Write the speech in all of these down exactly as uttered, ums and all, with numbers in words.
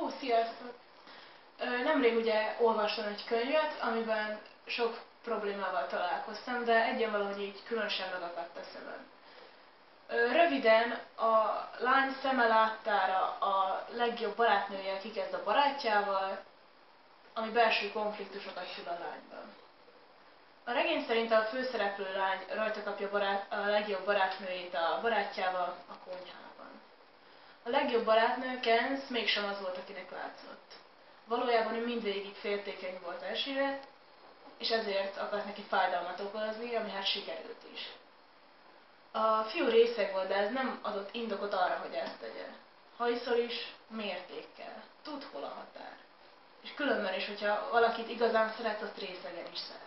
sziasztok! Nemrég ugye olvastam egy könyvet, amiben sok problémával találkoztam, de egyen valahogy így különösen megakadt a szemem. Röviden, a lány szeme láttára a legjobb barátnője kikezd a barátjával, ami belső konfliktusokat szül a lányban. A regény szerint a főszereplő lány rajta kapja barát, a legjobb barátnőjét a barátjával a konyhában. A legjobb barátnő, Kenz, mégsem az volt, akinek látszott. Valójában ő mindvégig féltékeny volt elsőre, és ezért akart neki fájdalmat okozni, ami hát sikerült is. A fiú részeg volt, de ez nem adott indokot arra, hogy ezt tegye. Ha iszol is, mértékkel. Tud, hol a határ. És különben is, hogyha valakit igazán szeret, azt részegen is szereted.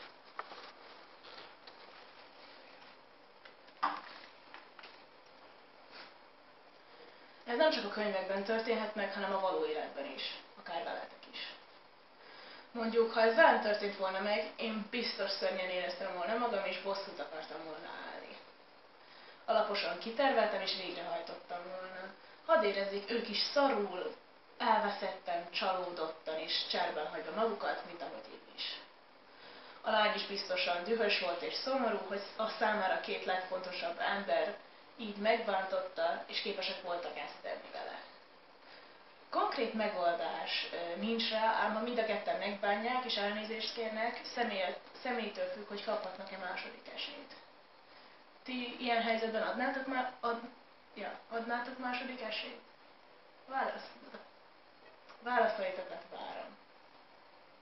Ez nem csak a könyvekben történhet meg, hanem a való életben is, akár veletek is. Mondjuk, ha ez velem történt volna meg, én biztos szörnyen éreztem volna magam, és bosszút akartam volna állni. Alaposan kiterveltem, és végrehajtottam volna. Hadd érezzék ők is szarul, elveszetten, csalódottan és cserben hagyva magukat, mint ahogy én is. A lány is biztosan dühös volt és szomorú, hogy a számára két legfontosabb ember így megbántotta, és képesek voltak ezt tenni vele. Konkrét megoldás nincs rá, ám ha mind a ketten megbánják és elnézést kérnek, személy, személytől függ, hogy kaphatnak-e második esélyt. Ti ilyen helyzetben adnátok, má, ad, ja, adnátok második esélyt? Válasz, válaszaitokat várom.